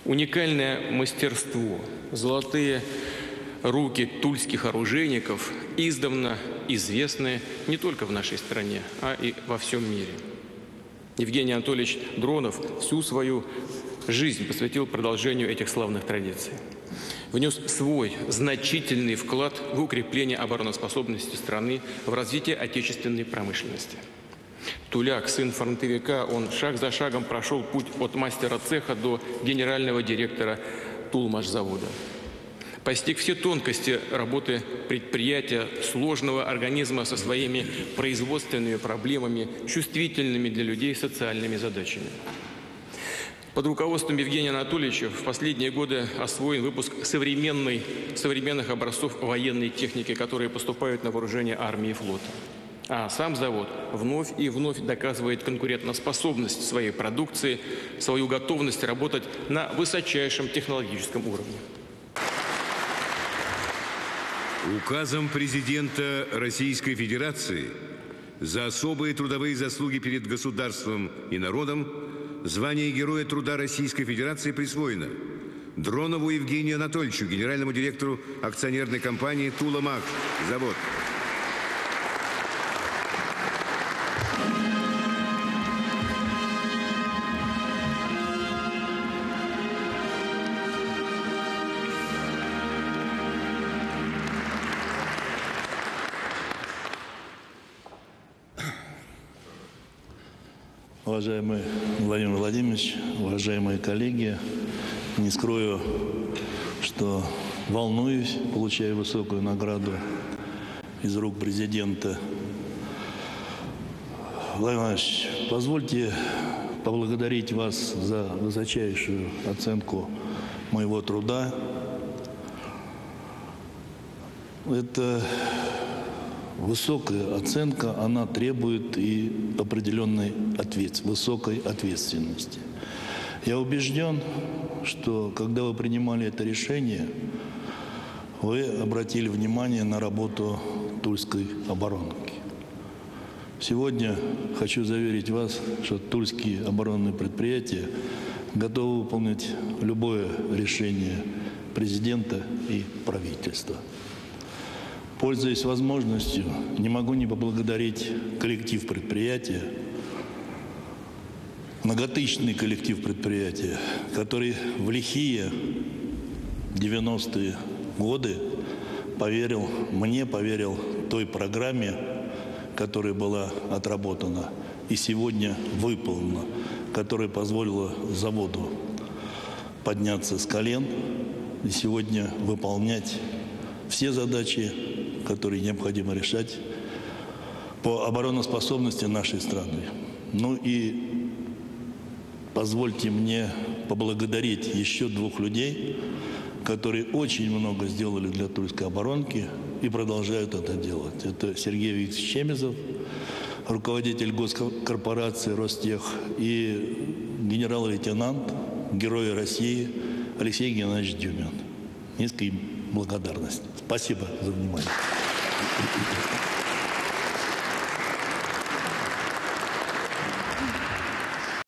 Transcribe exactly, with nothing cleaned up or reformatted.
Уникальное мастерство, золотые руки тульских оружейников издавна известны не только в нашей стране, а и во всем мире. Евгений Анатольевич Дронов всю свою жизнь посвятил продолжению этих славных традиций. Внес свой значительный вклад в укрепление обороноспособности страны, в развитие отечественной промышленности. Туляк, сын фронтовика, он шаг за шагом прошел путь от мастера цеха до генерального директора Тулмашзавода. Постиг все тонкости работы предприятия, сложного организма со своими производственными проблемами, чувствительными для людей социальными задачами. Под руководством Евгения Анатольевича в последние годы освоен выпуск современной, современных образцов военной техники, которые поступают на вооружение армии и флота. А сам завод вновь и вновь доказывает конкурентоспособность своей продукции, свою готовность работать на высочайшем технологическом уровне. Указом президента Российской Федерации за особые трудовые заслуги перед государством и народом звание Героя труда Российской Федерации присвоено Дронову Евгению Анатольевичу, генеральному директору акционерной компании «Тула-Мах-Завод». Уважаемый Владимир Владимирович, уважаемые коллеги, не скрою, что волнуюсь, получая высокую награду из рук президента. Владимир Владимирович, позвольте поблагодарить вас за высочайшую оценку моего труда. Это высокая оценка, она требует и определенной ответ, высокой ответственности. Я убежден, что когда вы принимали это решение, вы обратили внимание на работу Тульской оборонки. Сегодня хочу заверить вас, что тульские оборонные предприятия готовы выполнить любое решение президента и правительства. Пользуясь возможностью, не могу не поблагодарить коллектив предприятия, многотысячный коллектив предприятия, который в лихие девяностые годы поверил мне, поверил той программе, которая была отработана и сегодня выполнена, которая позволила заводу подняться с колен и сегодня выполнять все задачи, которые необходимо решать по обороноспособности нашей страны. Ну и позвольте мне поблагодарить еще двух людей, которые очень много сделали для тульской оборонки и продолжают это делать. Это Сергей Викторович Чемезов, руководитель госкорпорации Ростех, и генерал-лейтенант, Герой России Алексей Геннадьевич Дюмин. Низкая им благодарность. Спасибо за внимание.